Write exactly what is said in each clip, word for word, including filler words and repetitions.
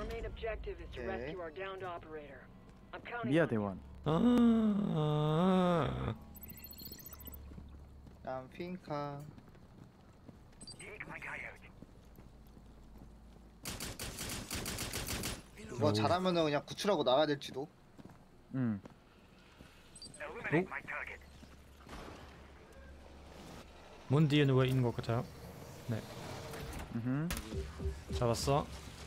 오케이. 미아 대원. 아. 다음 핑카. 이거 잘하면은 그냥 구출하고 나가야 될지도. 응. 문 뒤에 누가 있는 것 같아요. 네. 음. 잡았어.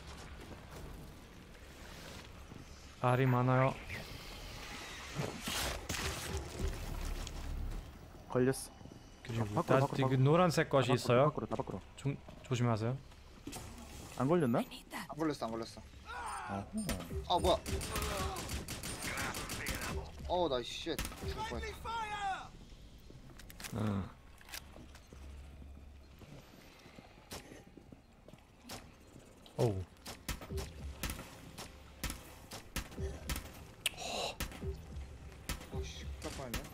알이 많아요. 걸렸어. 그리고 밖으로, 다, 밖으로, 그 밖으로. 노란색 것이 다 있어요. 밖으로 다 밖으로. 좀 조심하세요. 안 걸렸나? 안 걸렸어 안 걸렸어. 어. 아 뭐야? 어우 나 쉣 죽을 뻔했다. 응. 오우. 어씨 큰일 날 뻔했네.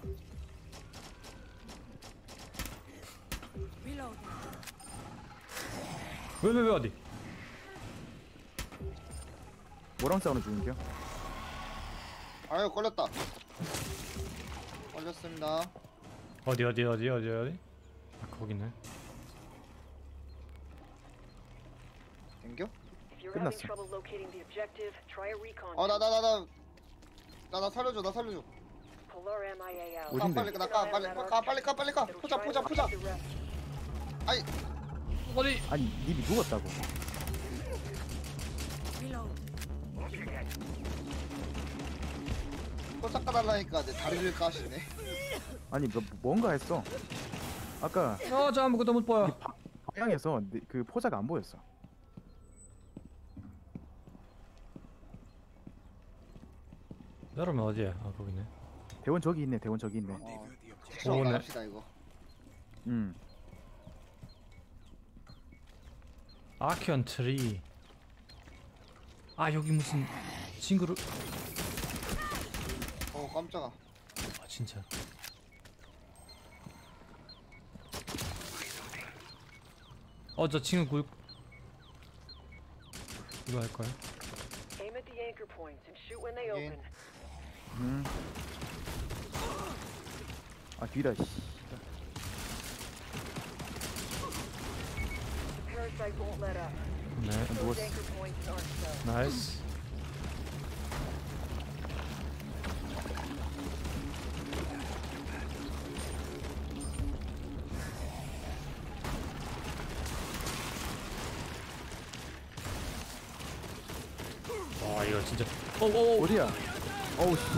왜 왜 왜 어디? 뭐랑 싸우는 중인겨? 아유 걸렸다. 걸렸습니다. 어디 어디 어디 어디 어디? 아 거기네. 땡겨? 끝났어. 어나 나 나 나 나 나 살려줘 나 살려줘. 가 어딘데? 빨리 나가 빨리 가 빨리 가 빨리 가 포자 포자 포자. 아이 어디? 아니 님이 누웠다고. 포자 까달라니까 내 다리를 까시네. 아니 뭐, 뭔가 했어. 아까 어, 저 아무것도 못 보여. 방향에서 내- 그 포자가 안 보였어. 여러분 어디야? 아 거기네. 대원 저기 있네. 대원 저기 있네. 어 택시로 오네. 나갑시다 이거. 음. 아키언 트리. 아 여기 무슨 친구를? 어 깜짝아. 아 진짜. 어 저 친구 구 이거 할 거야? 예. 음. 아 뒤라 씨. 네. 누웠어. 나이스. 와 이거 진짜. 오오오. 어디야? 어우 씨.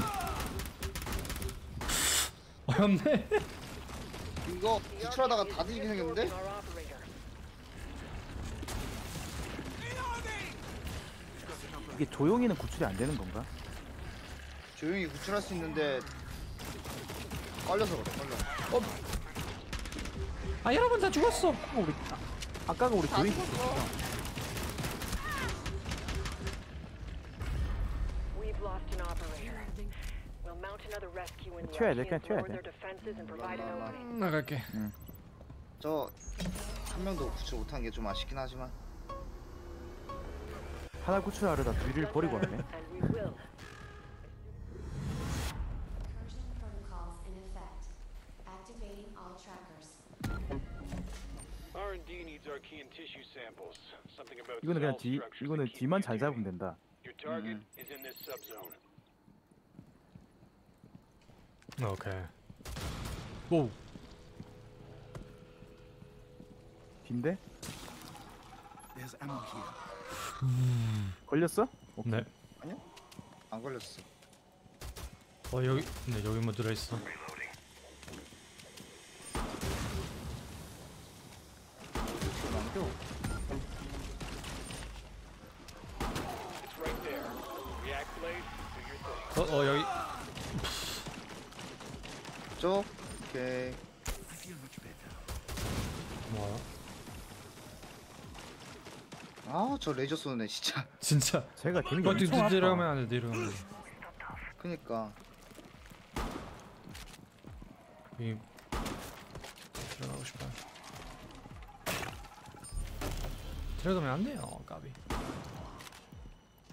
어렵네. 이거 구출하다가 다 뒤지게 생겼는데? 이게 조용히는 구출이 안 되는 건가? 조용히 구출할 수 있는데 걸려서 그래 걸려. 아 여러분 다 죽었어. 아까 우리 아, 아까가 우리 조용히 튀어야 돼, 그냥 튀어야 돼. 나갈게. 저 한 명도 구출 못한 게 좀 아쉽긴 하지만. 하나 구출하려다 둘을 버리고 왔네. Incursion protocols in effect. Activating all trackers. R and D needs Archean tissue samples. Something about 이거는 그냥 cell 뒤 structures 이거는 that keep 뒤만 잘 잡으면 mutating. 된다. Your target is in this subzone. 오케이. 오. 빈데? 걸렸어? 오케이. 네. 아니야? 안 걸렸어. 어 여기 네 여기 뭐 들어 있어. It's right there. React blade, do your thing. 어, 어 여기. 쪽. 오케이. 뭐야? 아 저 레이저 쏘네 진짜. 진짜. 제가 개는 어, 게 뒤, 엄청 뒤, 내려가면 아파. 안 돼. 내려가면 안 돼. 그니까. 여기 들어가고 싶어요. 들어가면 안 돼요, 까비.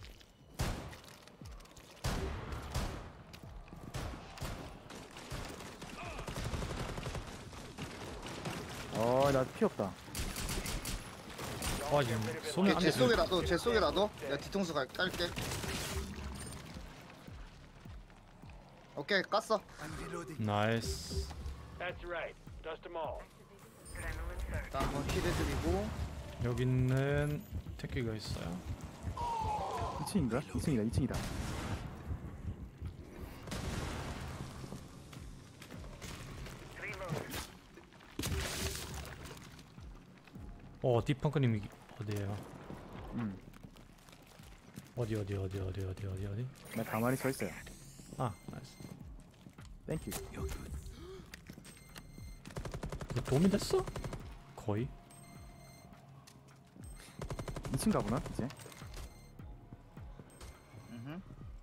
나 피 없다. 아 지금 손이 안 제 돼. 속에 놔둬 제 속에 놔둬. 내가 뒤통수 갈, 깔게. 오케이 깠어. 나이스. That's right. Dust them all. 일단 한번 힐해드리고. 여기 있는 택기가 있어요. 이 층인가? 이 층이다. 이 층이다. 어 디펑크님이 어디에요? 음. 어디 어디 어디 어디 어디 어디 어디? 나 가만히 서 있어요. 아 나이스. 땡큐. 이거 도움이 됐어? 거의? 이 층 가보나 이제? 음흠.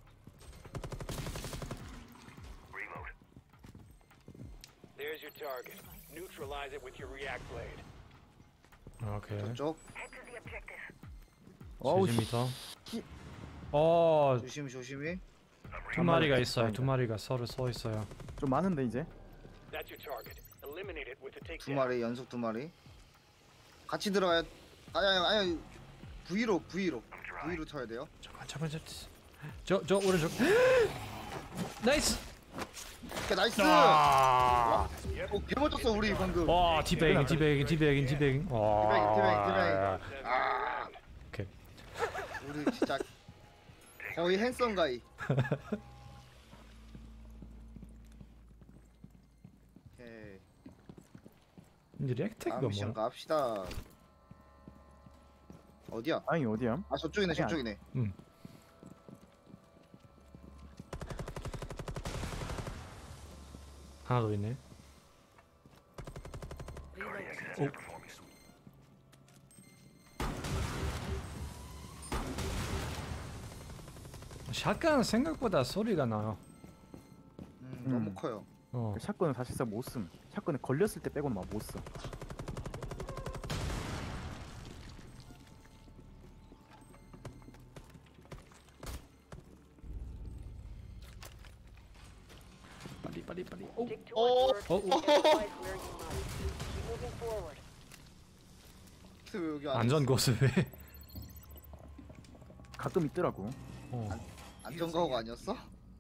There's your target. Neutralize it with your react blade. 오케이. 저쪽. 어우 칠십 씨. 미터. 어, 조심히 조심히. 두 마리가 있어요. 두 마리가 서로 서 있어요. 좀 많은데 이제? That's your target. Eliminate it with the 두 takedown. 마리 연속 두 마리. 같이 들어가야. 아니 아니 아니. V로 V로 V로 쳐야 돼요. 잠깐 잠깐 저저 오른쪽. 나이스. 오케이 나이스. 아. 오, 개 멋졌어 우리 방금. 와 디베깅 디베깅 디베깅 디베깅. 와. 디베깅, 디베깅, Seven 아. round. 오케이. 우리 진짜 거의 핸섬 가이. 오케이. 이제 렉텍가 다음 미션 뭐야? 갑시다. 어디야? 아니 어디야? 아 저쪽이네 아니야. 저쪽이네. 응. 하나 더 있네. 오. 샷건 생각보다 소리가 나요. 음, 너무 음. 커요. 어. 샷건은 사실상 못 쓴. 샷건은 걸렸을 때 빼고는 막 못 써. 빨리 빨리 빨리. 오. Stick to Oh. what works Oh. and improvise where you must. Keep moving forward. 왜 여기 안 안전 고수회. 가끔 있더라고. 어. 안전가호가 아니었어?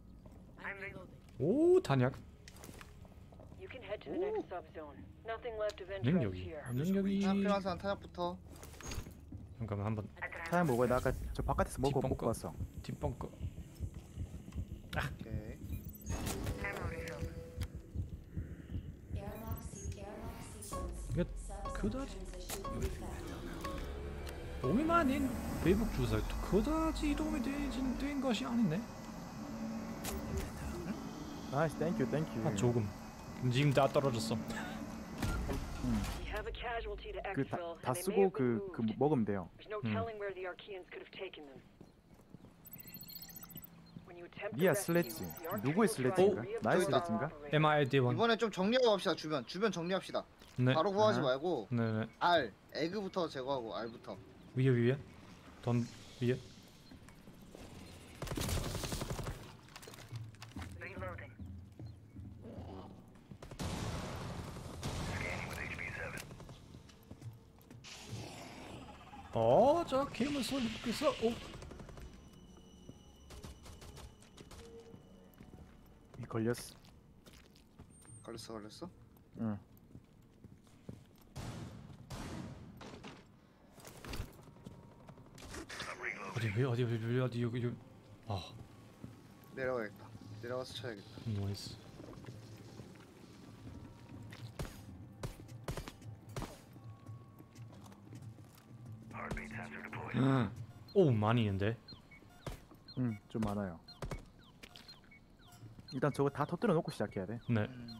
오 단약. You can head to the next subzone. Nothing left of interest 능력이. here. 능력이. 탄약 필요한 사람 탄약부터. 잠깐만 한번 사양 먹어야 나 아까 저 바깥에서 먹고 뒷벙커. 먹고 왔어. 뒷벙커. 오케이. Airlock se- airlock sequence. 이거 Subzone 그다지 transition effect. 도움이 많이 회복 주사 그다지 도움이 되진 된 것이 아니네. 나이스 땡큐 땡큐. 아 조금. 지금 다 떨어졌어. We have a casualty to 그 다 exfil, 다 and they may 쓰고 have been 그 그 moved. 먹으면 돼요. There's no 음. telling where the Archeans could have taken them. When you attempt to 미아 rescue, 슬래지. the Archeans 누구의 will try 슬래지인가? to 나의 reabsorb 슬래지인가? our operation. 엠 아이 디 원. 이번에 좀 정리하고 갑시다. 주변 주변 정리합시다. 네. 바로 구하지 아. 말고 네네. R 에그부터 제거하고 R부터. 위에 위에. 던 위에. 어, 저 괴물 소리 듣고 있어. 오. 이 걸렸어. 걸렸어 걸렸어? 응. 어디 왜 어디 어디 어디 여기 여기. 아, 내려가야겠다. 내려가서 쳐야겠다. 나이스. 음. 오 많이 있는데. 응, 좀 많아요. 일단 저거 다 터뜨려 놓고 시작해야 돼. 네. 음.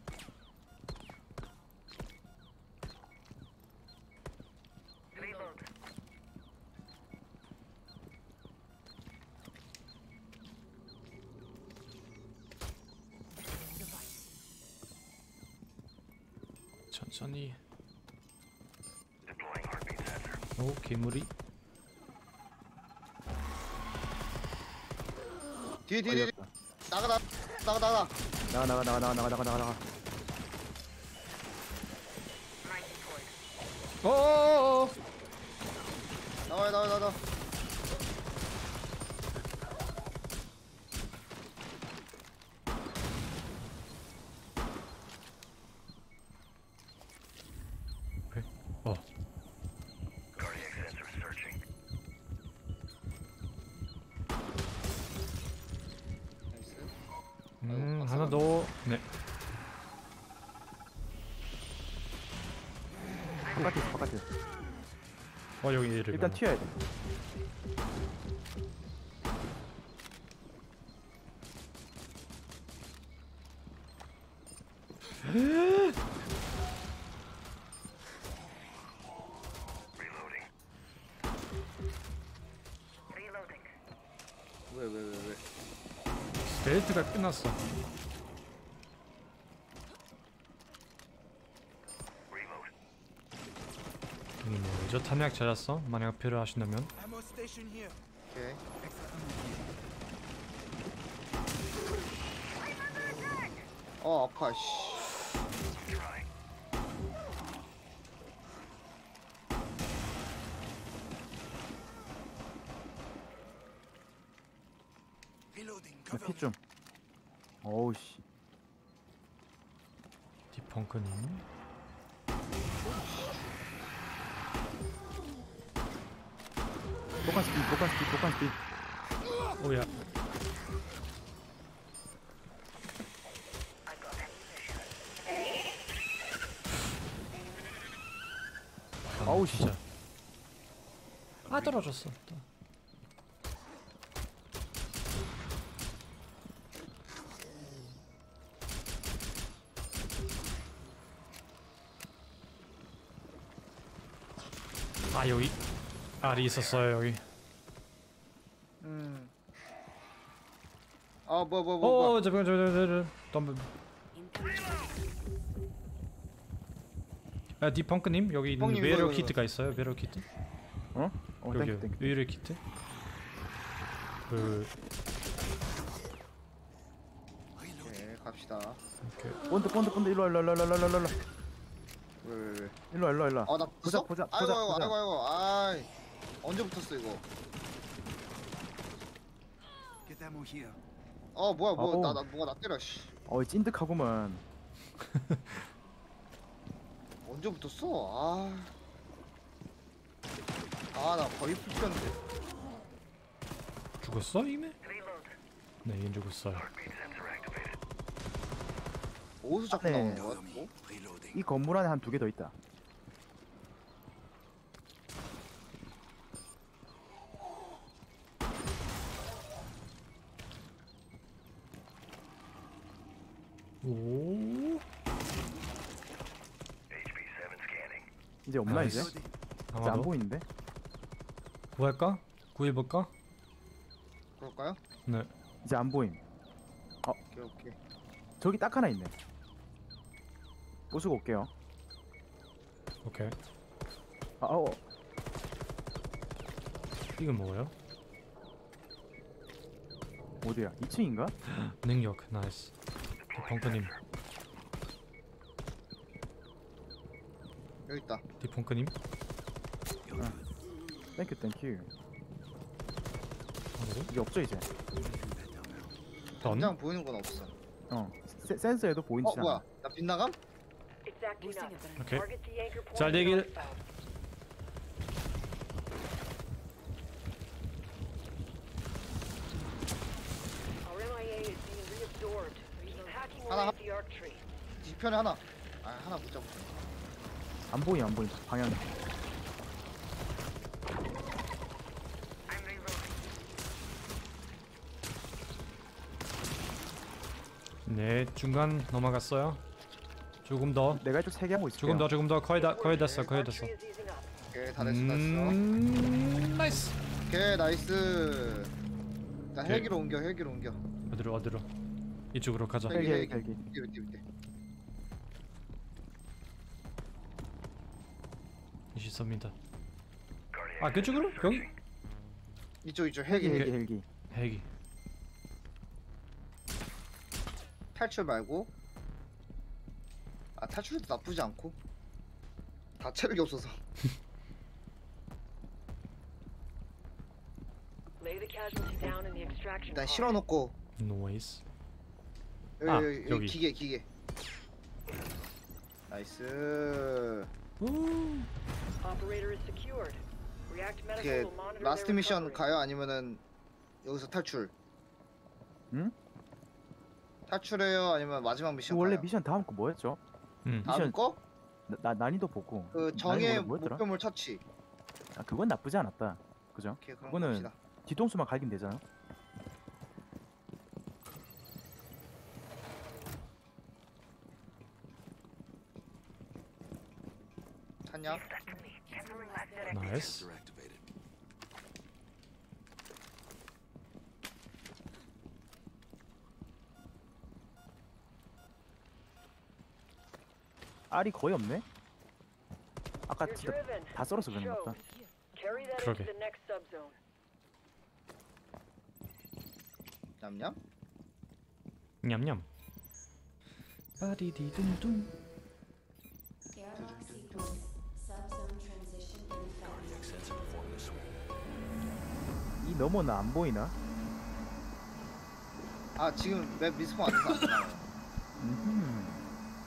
천천히. 오 괴물이. 뒤에 뒤에 뒤에 걸렸다. 나가 나 나가 나가. 나가 나가 나가 나가 나가 나가 나가 나가. 어어어. 나와요 나와 나와 나와. 어. 나이스. 음 아이고, 하나 더. 네. 바깥에 있어 바깥에. 어 여기 얘를. 일단 튀어야 돼. 왜 왜 왜 왜? 벨트가 끝났어. 음, 뭐죠? 탄약 찾았어? 만약 필요하신다면. 오케이. 어 아파 씨. 피 좀. 어우 씨. 디펑크님. 독한 스피 독한 스피 독한 스피. 오야. 아우 씨. 진짜. 아 떨어졌어. 아 여기 알이 있었어요 여기. 음. 아 뭐 뭐 뭐 어 뭐. 잠깐 잠깐 잠깐 잠깐. 아 디펑크님 여기 있는 펑님, 외로 이거, 이거. 키트가 있어요. 외로 키트. 어? 어 여기 땡큐 땡큐. 외로 키트. 그 오케이 갑시다. 이렇게. 본드 본드 본드 일로 와 일로 와 일로 와 일로 와 일로 와 왜 왜 왜? 일로 와 일로 와 일로 와. 아나 보자, 붙었어? 보자, 아이고 보자, 아이고 보자. 아이고 아이고 아이 언제 붙었어 이거? 어 뭐야 아우. 뭐 나 나 뭐가 나 때려 씨. 어이 찐득하구만. 언제 붙었어? 아. 아 나 거의 붙였는데. 죽었어 이미? 네, 얘 죽었어요. 어디서 자꾸 네. 나오는 거야? 뭐? 이 건물 안에 한 두 개 더 있다. 오. 이제 없나 이제? 나이스. 이제 아마도 안 보이는데? 구할까? 구해볼까? 그럴까요? 네. 이제 안 보임. 오케이 오케이. 저기 딱 하나 있네. 부수고 올게요. 오케이. 아, 어, 이건 뭐예요? 어디야? 이 층인가? 능력 나이스. 디펑크님. 여기 있다. 디펑크님. 땡큐 땡큐. 어디로? 이게 없죠 이제? 던? 당장 보이는 건 없어. 어. 세, 센서에도 보이지 어 않아. 뭐야? 나 빗나감? It's acting up. 오케이. Target the anchor point 잘 되길. northbound. Our M I A is being reabsorbed. Keep hacking away 하나. at the arc tree. 뒤편에 하나. 아 하나 못 잡았어. 안 보임 안 보임. 방향. 네, 중간 넘어갔어요. 조금 더. 내가 이쪽 세 개 하고 있을게. 조금 더, 조금 더. 거의 다, 거의 됐어, 거의 Arc 됐어. tree is easing up. 오케이 다 됐어 다 됐어. 음, 나이스. 오케이 나이스. 자 오케이. 헬기로 옮겨 헬기로 옮겨. 어디로, 어디로? 이쪽으로 가자. 헬기 헬기, 헬기. 헬기. 밑에 밑에 밑에. 이십삼 미터. 아, 그쪽으로? 여기? 이쪽 이쪽 헬기 헬기 헬기. 헬기 헬기. 헬기. 탈출 말고. 아 탈출도 나쁘지 않고. 다 체력이 없어서. Lay the casualty down in the extraction 일단 pod. 실어놓고 노이스. 여기, 아, 여기, 여기 여기. 기계 기계. 나이스. 오. Operator is secured. React Medical 이게 will monitor 라스트 their 미션 recovery. 가요? 아니면은 여기서 탈출? 응? 탈출해요? 아니면 마지막 미션 원래 가요? 미션 다음 거 뭐였죠? 음. 다음 미션- 거? 나, 나 난이도 보고. 그 난이도 정의 원래 뭐였더라? 목표물 처치. 아 그건 나쁘지 않았다. 그죠? 오케이 그럼 그거는 갑시다. 뒤통수만 갈기면 되잖아. 탔냐? 나이스. 알이 거의 없네. 아까 You're 진짜 driven. 다 썰어서 그런 것 같다. Carry that 그러게. into the next subzone. 냠냠? 냠냠. 빠디디둥둥. Airlock sequence. Subzone transition in fact. 이 너머는 안 보이나? 아 지금 맵 리스폰 안 돼서 안 나와요. 음.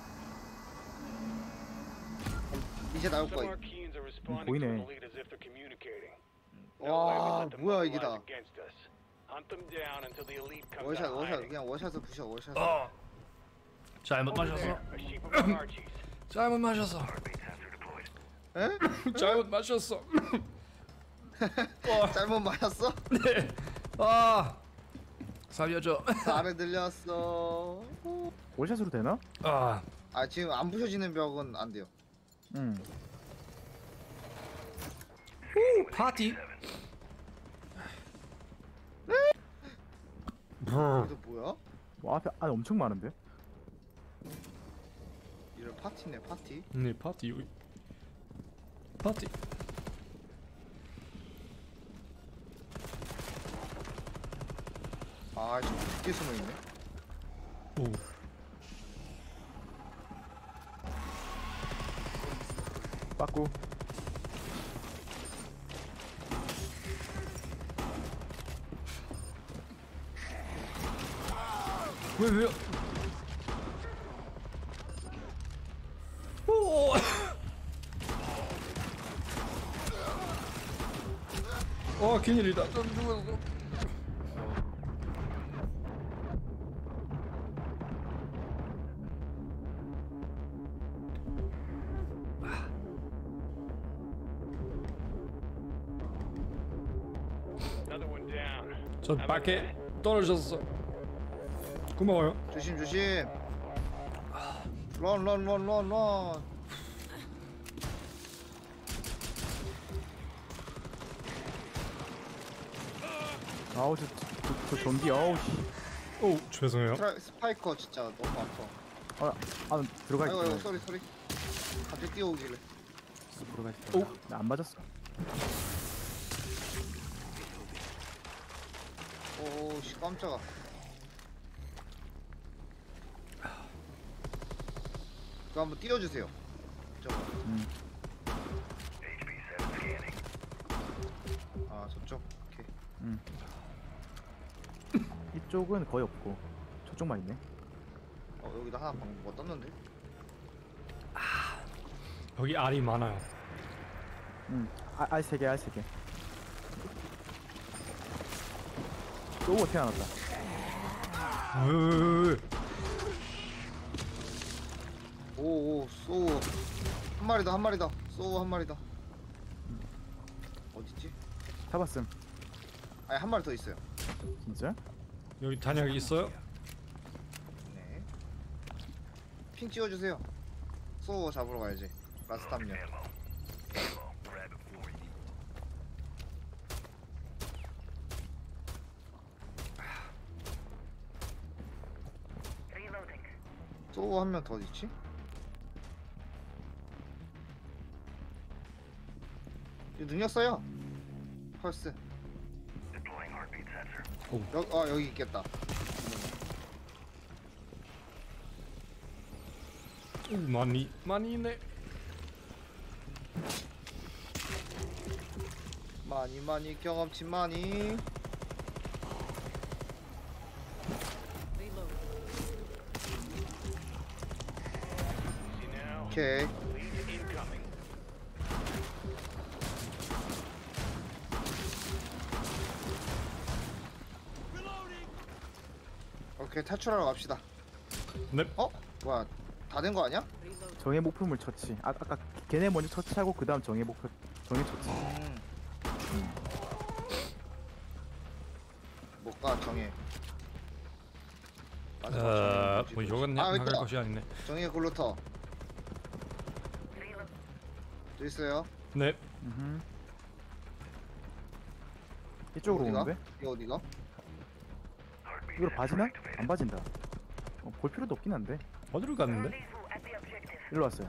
이제 나올 Some 거야. Arkeans are responding 보이네. to the lead as if they're communicating. No way we 와 let them 뭐야 mobilize 이기다. against us. Hunt them down until the elite comes 월샷 out 월샷 hiding. 그냥 월샷을 부셔 월샷. 어. 잘못 Over there, 마셨어. a sheep of our Archies. 잘못 마셨어. 에? 잘못 마셨어. 와. 잘못 맞았어? 네. 아. 살려줘. 나를 들렸어. 월샷으로 되나? 아. 아 지금 안 부셔지는 벽은 안 돼요. 응. 파티. 이거 뭐야? 뭐 앞에 안 엄청 많은데? 이런 파티네 파티. 네, 파티. 여기. 파티. 아 지금 늦게 숨어 있네. 오. 빠꾸. 왜 왜요? 오. 어, 큰일이다. 좀 죽었어. Another one down. 저 밖에 떨어졌어. 고마워요. 조심 조심. 런런런런 런. 아우 저, 저, 저 전기 아우 씨. 오, 죄송해요. 트라, 스파이커 진짜 너무 아파. 아, 아 들어가 아이고 아이고 있어. 쏘리 쏘리. 갑자기 뛰어오길래. 들어가 있어. 나안 맞았어. 오씨 깜짝아. 그거 한번 띄워주세요. 저거. 음. 아 저쪽. 오케이. 이쪽은 거의 없고 저쪽만 있네. 어 여기다 하나 방금 뭐 떴는데? 여기 알이 많아요. 응. 아, 알세 개, 알세 개. 또 태어났다. 왜, 왜, 왜, 왜? 오오 쏘. 한 마리 더 한 마리 더. 쏘 한 마리 더. 어딨지? 잡았음. 아니 한 마리 더 있어요. 진짜? 여기 단약이 있어요? 네. 핑 찍어주세요. 쏘 잡으러 가야지. 라스트 한 명. 쏘 한 명 더 있지? 이 능력 써요. 펄스. 오. 여, 어 여기 있겠다. 오, 많이 많이 있네. 많이 많이 경험치 많이. 오케이. 오케이, 탈출하러 갑시다. 네. 어? 뭐야, 다 된 거 아니야? 정의 목표물 처치. 아, 아까 걔네 먼저 처치하고 그 다음 정의 목표 정의 처치. 음. 못가 정해. 맞아, 어, 정해. 뭐 이건 아, 나갈 있다. 것이 아니네. 정해 글루터. 또 있어요. 네. 음. 이쪽으로 어디가? 오는데? 이거 어디가? 이걸 봐지나? 안 봐진다. 어, 볼 필요도 없긴 한데. 어디로 갔는데? 일로 왔어요.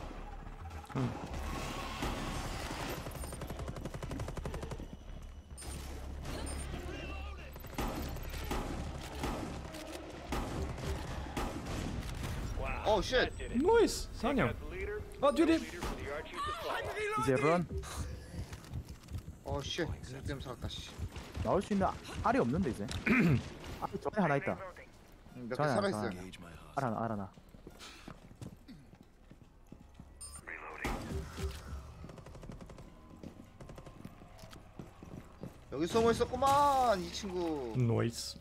어, 쉣. 노이스. 사냥. 아, 뒤에. 이제 런. 어, 쉣. 근육 때문에 살았다, 씨. 나올 수 있는 아- 알이 없는데 이제. 아, 전에 하나 있다. 음, 몇개 전에 살아있어요. 하나. 알 하나, 알 하나. 여기 숨어 있었구만, 이 친구. 노이스.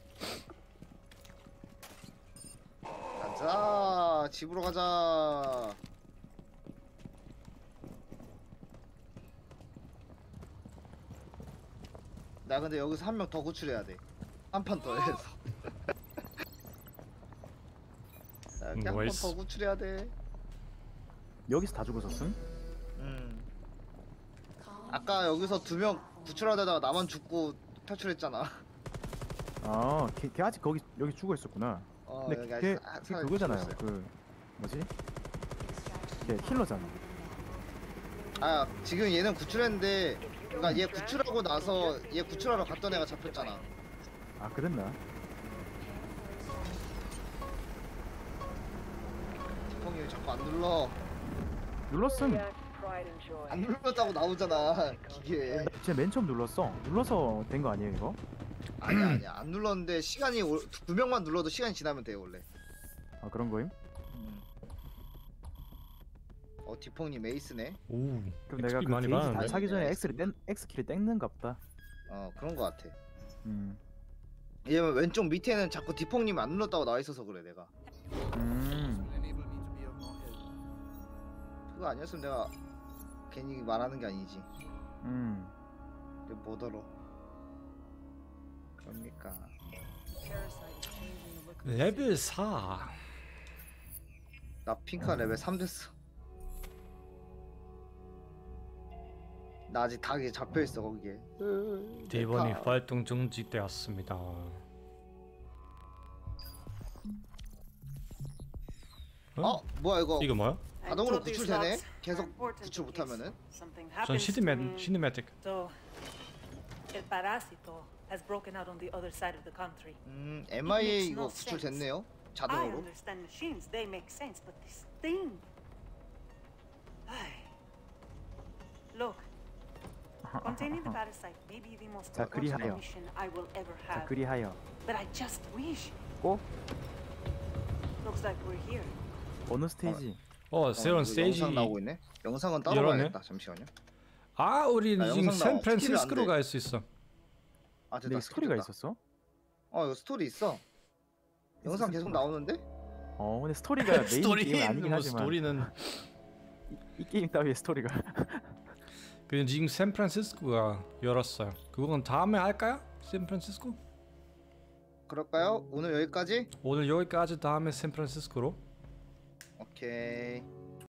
가자, 집으로 가자. 나 근데 여기서 한 명 더 구출해야 돼. 한 판 더 해서. 한 판 나이스. 더 구출해야 돼. 여기서 다 죽었었음? 음. 아까 여기서 두 명 구출하다가 나만 죽고 탈출했잖아. 아, 걔, 걔 아직 거기 여기 죽어 있었구나. 어, 근데 여기 걔, 아직 걔 사- 살아 그거잖아요. 있었어요. 그 뭐지? 걔 킬러잖아. 아, 지금 얘는 구출했는데, 그러니까 얘 구출하고 나서 얘 구출하러 갔던 애가 잡혔잖아. 아, 그랬나? 형이 왜 자꾸 안 눌러? 눌렀음. React, pride and joy. 안 눌렀다고 나오잖아, 기계. 진짜 맨 처음 눌렀어. 눌러서 된 거 아니에요 이거? 아니야, 아니야. 안 눌렀는데 시간이 올- 두 명만 눌러도 시간이 지나면 돼요, 원래. 아, 그런 거임? 어, 디펑님 에이스네. 오. 그럼 내가 그 많이 게이지 다 많은데? 차기 전에 X를 뗀, X 키를 땡는가 보다. 어, 그런 거 같아. 음. 얘는 왼쪽 밑에는 자꾸 디펑님 안 눌렀다고 나와 있어서 그래, 내가. 음. 그거 아니었으면 내가 괜히 말하는 게 아니지. 음. 근데 못 알아. 그럽니까. 레벨 사. 나 핑카 레벨 삼 됐어. 나 아직 닭이 잡혀있어, 거기에. 대본이 닭. 활동 중지되었습니다. 어? 뭐야, 이거. 이거 뭐야? 자동으로 구출되네? 계속 구출 못하면은? 전 시드맨 시네매틱. So, el parásito has broken out on the other side of the country. 음, 엠아이에이 이거 구출됐네요. I 자동으로. understand machines, they make sense, but this thing. Ay. Look, containing the parasite may be the most 자, important 그리하여. mission I will ever 자, have. 그리하여 But I just wish. 꼭 Looks like we're here. 어느 스테이지? 어, 어, 새로운 이거 스테이지. 영상 나오고 있네. 영상은 따로 열었네. 봐야겠다. 잠시만요. 아, 우리 아, 지금 영상 나와. 샌프란시스코로 스킬이 안 돼. 갈 수 있어. 아, 근데 됐다. 이 스토리가 됐다. 있었어? 어, 이거 스토리 있어. 영상 계속 나오는데? 어, 근데 스토리가 메인 게임은 아니긴 뭐 하지만 스토리는 이, 이 게임 따위의 스토리가 그냥 지금 샌프란시스코가 열었어요. 그건 다음에 할까요? 샌프란시스코? 그럴까요? 오늘 여기까지? 오늘 여기까지 다음에 샌프란시스코로. 오케이.